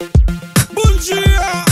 Bonjour,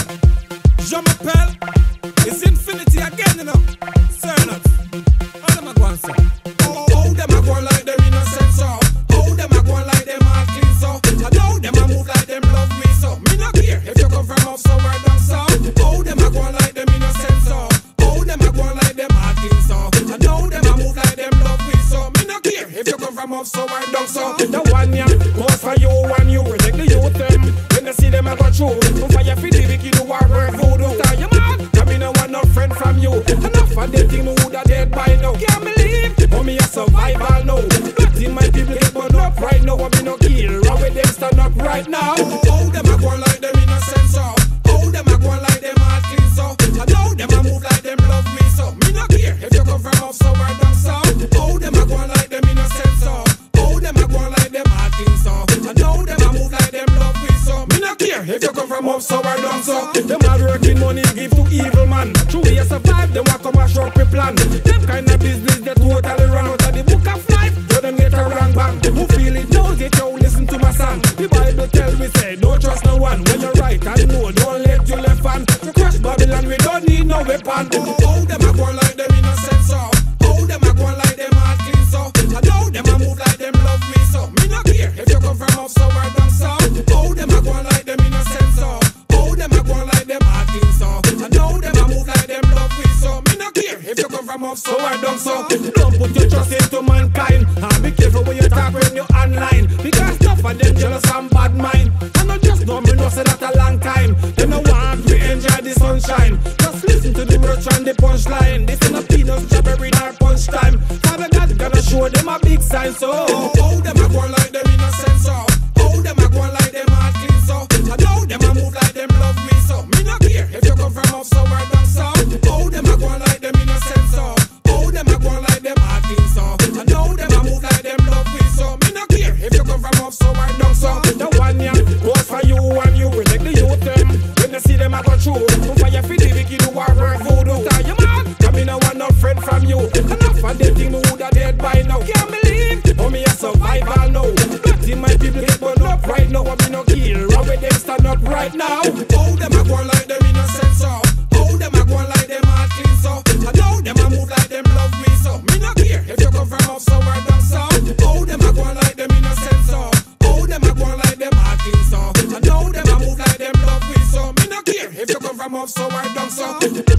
je m'appelle. It's infinity again, you know. Sir Nutz. How them a go on, sir? Oh, them a go on like them innocent, so. Oh, them a go on like them all clean, so. I know them a move like them love me, so. Me not care if you come from off so right down, so. Oh, them a go on like them innocent, so. Oh, them a go on like them all clean, so. I know them a move like them love me, so. Me not care if you come from off so right down, so. The one ya goes for you and you protect the youth them. When you see them I go through. Fire for the wicked who are worth voodoo. Tell you man, come in no want no friend from you. Enough of them think me woulda dead by now. Can't believe, oh me a survival now. Nothing my people get burn up right now. I me no kill, wrong with them stand up right now. Oh, them a go on like them innocent so. Oh, them a go on like them all clean so. I know them a move like them love me so. Me no care if you come from off so right down so. Oh, them a go on like them innocent so. Oh, them a go on like them all clean so. I know them a move like them love me so. Me no care if you come from off so right down so. Them hard working money give to evil man. True way you survive, them walk come a short plan. Them kind of business they totally run out of the book of life. So them get a wrong bang. Who feel it knows it, yo, listen to my song. The Bible tell me say, don't trust no one. When you're right and know, don't let your left hand. To crush Babylon, we don't need no weapon. Oh, them a go on like them innocent so. Oh, them a go on like them all clean so. I know them a move like them love me so. Me not care if you come from off so right down so. Oh, them a go on like them innocent so. Oh, them a go on like them all clean so. I know them a move like them love me so. Me not care if you come from off so right down so. Don't put your trust into mankind. And be careful when you talk when you're online. Because enough of them jealous and bad mind. I not just know me no say that a long time. They no want to enjoy the sunshine. Just listen to the words and the punchline. This ain't a peanut strawberry nor punch time. Father God gonna show them a big sign so. Oh, them a go on like them innocent so. Oh, them a go on like them all clean so. I know them a move like them love me so. Me not care if you come from off so right down so. Oh, them a go on like them innocent so. Oh, them a go on like them all clean so. I know them a move like them love me so. Me not care if you come from off so right down so. The one ya goes for you and you protect the youth them. When you see them I go through. Fire for the wicked who are worth voodoo. Tell you man, come in no want no friend from you. Enough of them think me woulda dead by now. Can't believe, oh me a survival now. Nothing my people get burned up right now. I me no kill, wrong with them stand up right now. Oh, them a go on like them innocent so. Oh, them a go on like them all clean so. I know them a move like them love me so. Me no care if you come from off so right down so. Oh, them a go on like them innocent so. Oh, them a go on like them all clean so. I know them a move like them love me so. Me no care if you come from off so right down so.